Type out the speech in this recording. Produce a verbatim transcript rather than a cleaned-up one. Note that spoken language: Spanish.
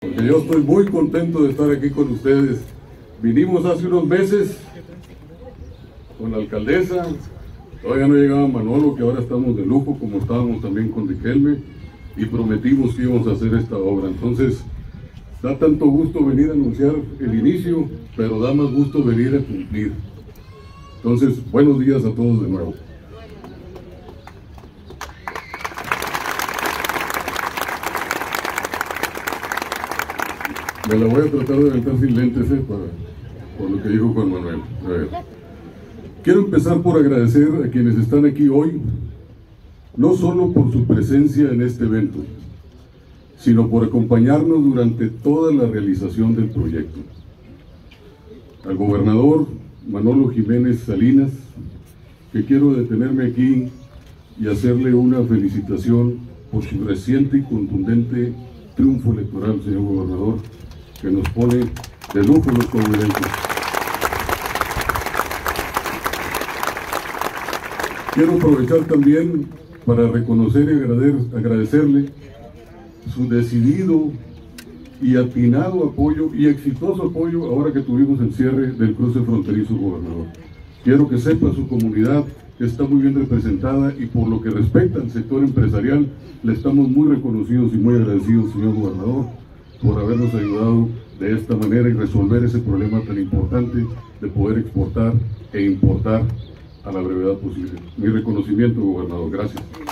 Porque yo estoy muy contento de estar aquí con ustedes. Vinimos hace unos meses con la alcaldesa, todavía no llegaba Manolo, que ahora estamos de lujo, como estábamos también con Riquelme, y prometimos que íbamos a hacer esta obra. Entonces, da tanto gusto venir a anunciar el inicio, pero da más gusto venir a cumplir. Entonces, buenos días a todos de nuevo. Me la voy a tratar de aventar sin lentes, ¿eh? Para, por lo que dijo Juan Manuel. A ver. Quiero empezar por agradecer a quienes están aquí hoy, no solo por su presencia en este evento, sino por acompañarnos durante toda la realización del proyecto. Al gobernador Manolo Jiménez Salinas, que quiero detenerme aquí y hacerle una felicitación por su reciente y contundente triunfo electoral, señor gobernador, que nos pone de lujo los coahuilenses. Quiero aprovechar también para reconocer y agradecerle su decidido y atinado apoyo y exitoso apoyo ahora que tuvimos el cierre del cruce fronterizo, gobernador. Quiero que sepa su comunidad que está muy bien representada, y por lo que respecta al sector empresarial, le estamos muy reconocidos y muy agradecidos, señor gobernador, por habernos ayudado de esta manera y resolver ese problema tan importante de poder exportar e importar a la brevedad posible. Mi reconocimiento, gobernador. Gracias.